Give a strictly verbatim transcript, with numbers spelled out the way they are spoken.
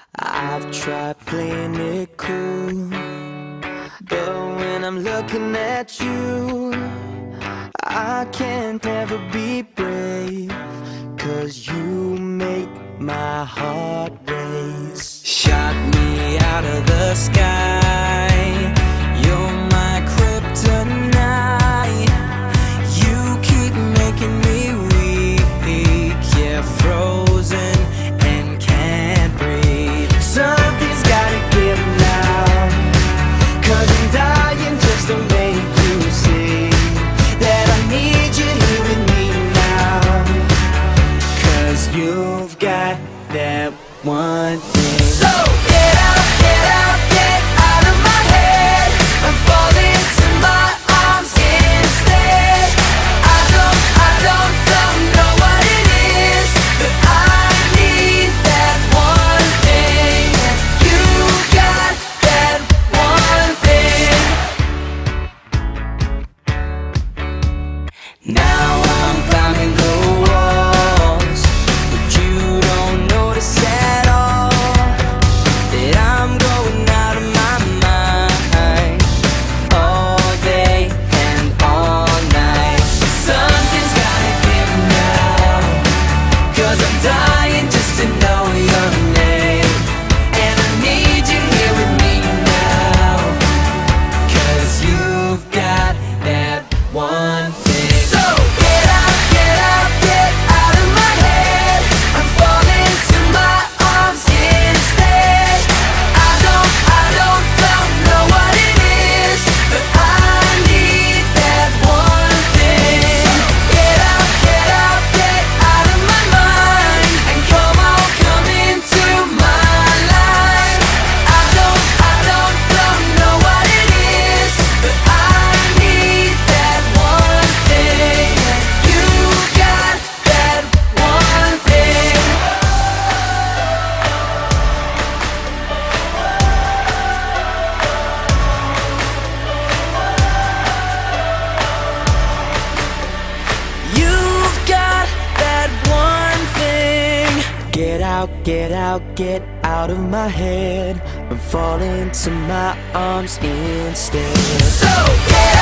I've tried playing it cool, but when I'm looking at you, I can't ever be brave, 'cause you make my heart race. Shot me out of the sky, you're my kryptonite. You keep making me weak, yeah, frozen and can't breathe. Something's gotta give now, 'cause I'm dying just to make you see that I need you here with me now. 'Cause you've got that one thing. So get out, get out, get out of my head. I'm falling to my arms instead. I don't, I don't, don't know what it is, but I need that one thing. You got that one thing. Now I'm climbing the walls, but you don't notice at all that I'm going out of my mind all day and all night. Something's gotta give now, 'cause I'm dying just to know your name. And I need you here with me now, 'cause you've got that one thing. So get out, get out, get out of my head. I'm falling to my arms instead. I don't, I don't, don't know what it is, but I need that one thing. Get out, get out, get out of my mind, and come on, come into my life. I don't, I don't, don't know what it is, but I need that one thing. You got that one thing. You've got that one thing. Get out, get out, get out of my head. I'm falling to my arms instead. So get